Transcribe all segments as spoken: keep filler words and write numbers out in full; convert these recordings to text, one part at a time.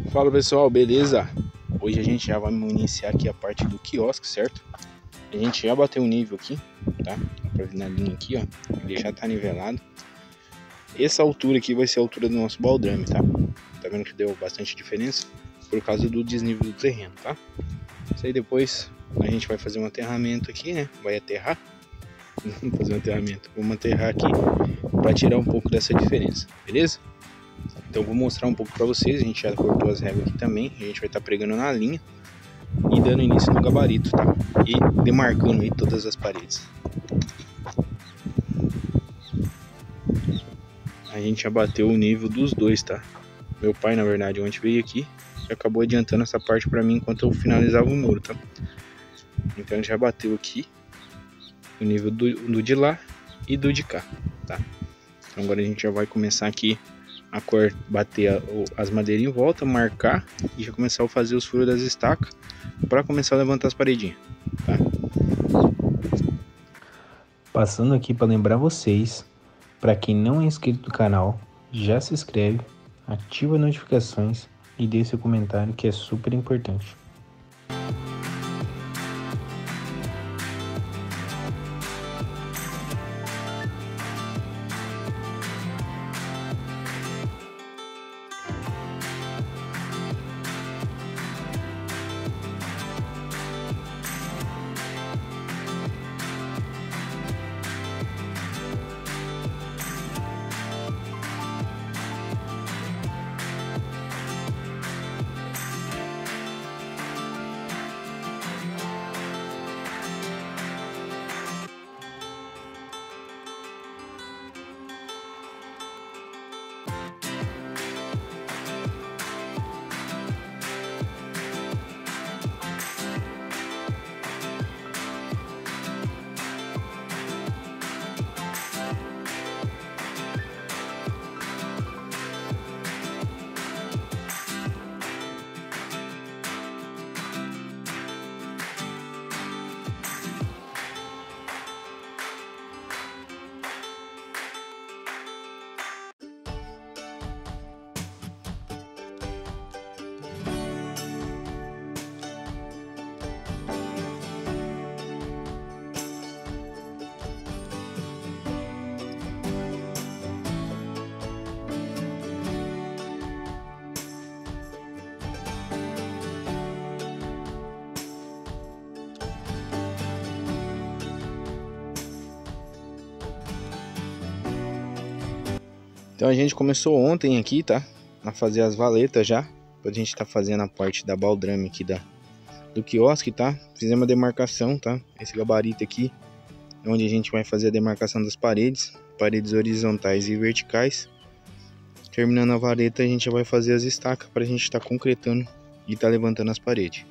Fala pessoal, beleza? Hoje a gente já vai iniciar aqui a parte do quiosque, certo? A gente já bateu o nível aqui, tá? Dá pra ver na linha aqui, ó. Ele já tá nivelado. Essa altura aqui vai ser a altura do nosso baldrame, tá? Tá vendo que deu bastante diferença? Por causa do desnível do terreno, tá? Isso aí depois a gente vai fazer um aterramento aqui, né? Vai aterrar. Vamos fazer um aterramento. Vamos aterrar aqui pra tirar um pouco dessa diferença, beleza? Então vou mostrar um pouco para vocês. A gente já cortou as réguas aqui também. A gente vai estar tá pregando na linha e dando início no gabarito, tá? E demarcando aí todas as paredes. A gente já bateu o nível dos dois, tá? Meu pai, na verdade, ontem veio aqui e acabou adiantando essa parte para mim enquanto eu finalizava o muro, tá? Então já bateu aqui o nível do, do de lá e do de cá, tá? Então agora a gente já vai começar aqui a cor, bater a, as madeiras em volta, marcar e já começar a fazer os furos das estacas para começar a levantar as paredinhas, tá? Passando aqui para lembrar vocês, para quem não é inscrito no canal, já se inscreve, ativa as notificações e deixe seu comentário, que é super importante. Então a gente começou ontem aqui, tá? A fazer as valetas já. A gente tá fazendo a parte da baldrame aqui da, do quiosque, tá? Fizemos a demarcação, tá? Esse gabarito aqui é onde a gente vai fazer a demarcação das paredes. Paredes horizontais e verticais. Terminando a vareta, a gente já vai fazer as estacas pra gente estar tá concretando e tá levantando as paredes.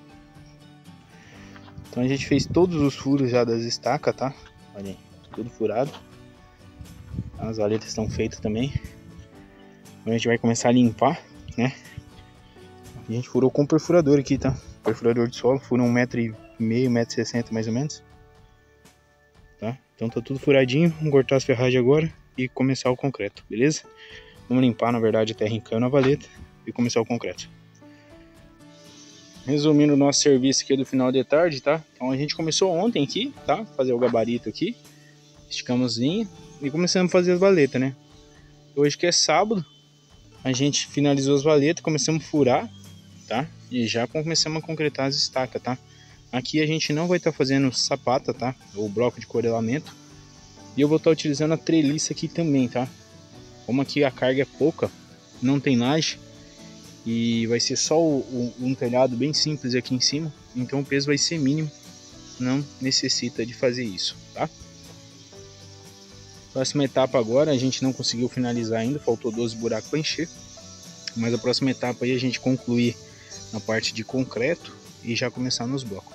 Então a gente fez todos os furos já das estacas, tá? Olha aí, tudo furado. As valetas estão feitas também. A gente vai começar a limpar, né? A gente furou com perfurador aqui, tá? Perfurador de solo, furou um metro e meio, um metro e sessenta mais ou menos. Tá? Então tá tudo furadinho. Vamos cortar as ferragens agora e começar o concreto, beleza? Vamos limpar, na verdade, a terra encana a valeta e começar o concreto. Resumindo o nosso serviço aqui do final de tarde, tá? Então a gente começou ontem aqui, tá? Fazer o gabarito aqui. Esticamos linha e começamos a fazer as valetas, né? Hoje que é sábado, a gente finalizou as valetas, começamos a furar, tá? E já começamos a concretar as estacas, tá? Aqui a gente não vai estar tá fazendo sapata, tá? Ou bloco de corelamento. E eu vou estar tá utilizando a treliça aqui também, tá? Como aqui a carga é pouca, não tem laje, e vai ser só o, o, um telhado bem simples aqui em cima, então o peso vai ser mínimo, não necessita de fazer isso, tá? Próxima etapa agora, a gente não conseguiu finalizar ainda, faltou doze buracos para encher. Mas a próxima etapa aí a gente concluir na parte de concreto e já começar nos blocos.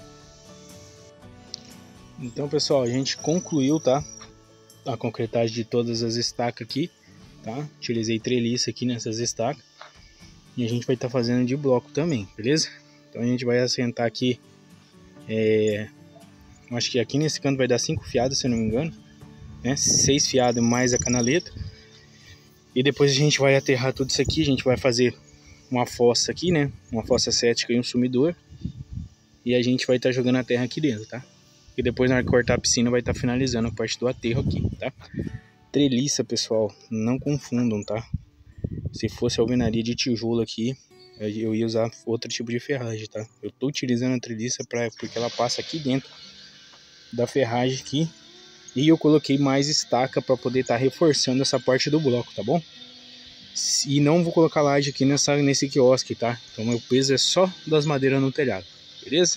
Então pessoal, a gente concluiu, tá? A concretagem de todas as estacas aqui, tá? Utilizei treliça aqui nessas estacas. E a gente vai estar tá fazendo de bloco também, beleza? Então a gente vai assentar aqui, é... acho que aqui nesse canto vai dar cinco fiadas, se eu não me engano. Né? Seis fiadas mais a canaleta. E depois a gente vai aterrar tudo isso aqui. A gente vai fazer uma fossa aqui, né? Uma fossa cética e um sumidor. E a gente vai estar tá jogando a terra aqui dentro, tá? E depois na hora de cortar a piscina vai estar tá finalizando a parte do aterro aqui, tá? Treliça, pessoal, não confundam, tá? Se fosse alvenaria de tijolo aqui, eu ia usar outro tipo de ferragem, tá? Eu tô utilizando a treliça pra, porque ela passa aqui dentro da ferragem aqui. E eu coloquei mais estaca para poder estar tá reforçando essa parte do bloco, tá bom? E não vou colocar laje aqui nessa, nesse quiosque, tá? Então meu peso é só das madeiras no telhado, beleza?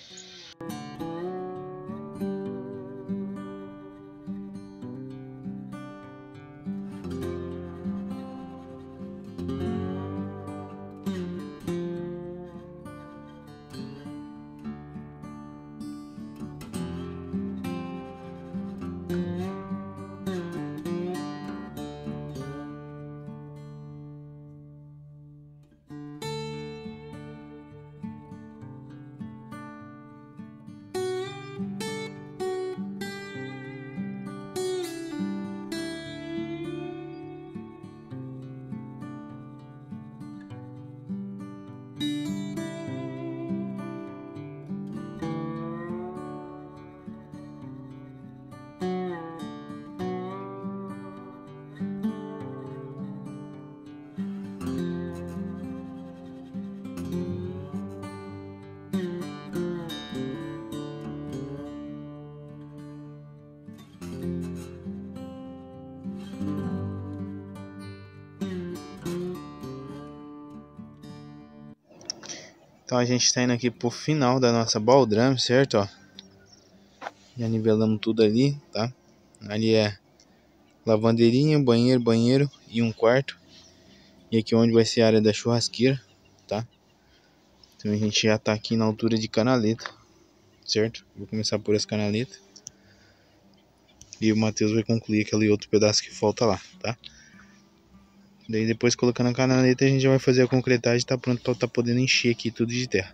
Então a gente tá indo aqui pro final da nossa baldrame, certo? Ó, já nivelamos tudo ali, tá? Ali é lavandeirinha, banheiro, banheiro e um quarto. E aqui onde vai ser a área da churrasqueira, tá? Então a gente já tá aqui na altura de canaleta, certo? Vou começar por essa canaleta. E o Matheus vai concluir aquele outro pedaço que falta lá, tá? Daí depois colocando a canaleta a gente já vai fazer a concretagem e tá pronto para tá podendo encher aqui tudo de terra.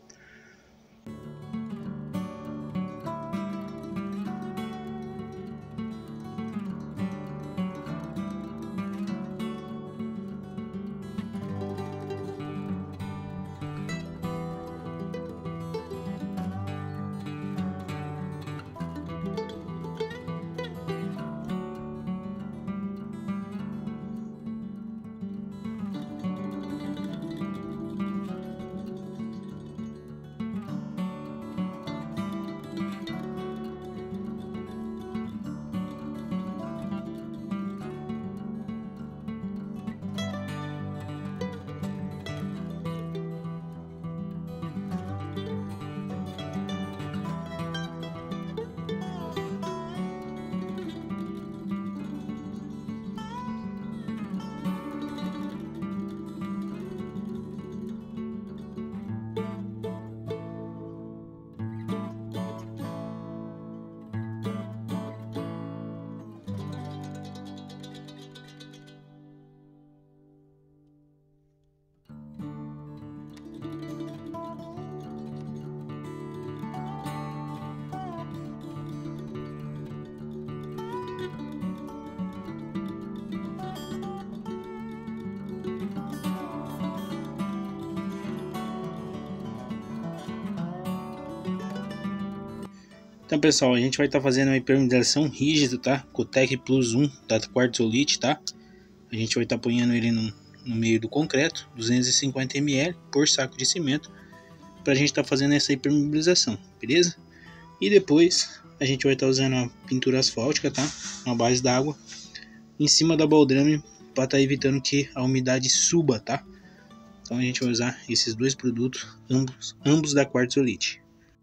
Então pessoal, a gente vai estar tá fazendo uma impermeabilização rígida, tá? Cotec Plus um da Quartzolite, tá? A gente vai estar tá apoiando ele no, no meio do concreto, duzentos e cinquenta mililitros por saco de cimento, pra gente estar tá fazendo essa impermeabilização, beleza? E depois a gente vai estar tá usando a pintura asfáltica, tá? Uma base d'água em cima da baldrame para estar tá evitando que a umidade suba, tá? Então a gente vai usar esses dois produtos, ambos, ambos da Quartzolite.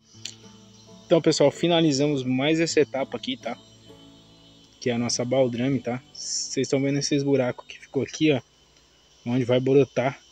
Então pessoal, finalizamos mais essa etapa aqui, tá? Que é a nossa baldrame, tá? Vocês estão vendo esses buracos que ficou aqui, ó, onde vai brotar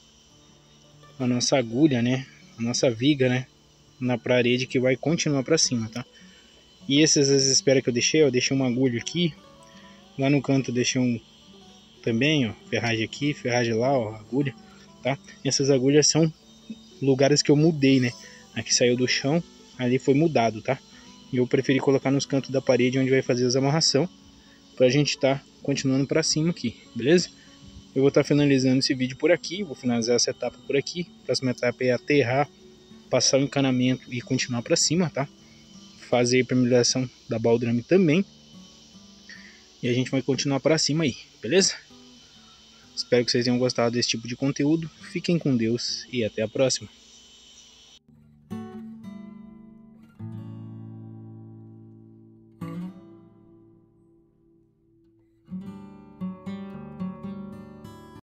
a nossa agulha, né? A nossa viga, né? Na parede que vai continuar para cima, tá? E essas as esperas que eu deixei, eu deixei uma agulha aqui, lá no canto eu deixei um também, ó, ferragem aqui, ferragem lá, ó, agulha, tá? Essas agulhas são lugares que eu mudei, né? Aqui saiu do chão, ali foi mudado, tá? E eu preferi colocar nos cantos da parede onde vai fazer as amarração, pra gente tá continuando pra cima aqui, beleza? Eu vou estar finalizando esse vídeo por aqui, vou finalizar essa etapa por aqui. A próxima etapa é aterrar, passar o encanamento e continuar para cima, tá? Fazer a permeabilização da baldrame também. E a gente vai continuar para cima aí, beleza? Espero que vocês tenham gostado desse tipo de conteúdo. Fiquem com Deus e até a próxima.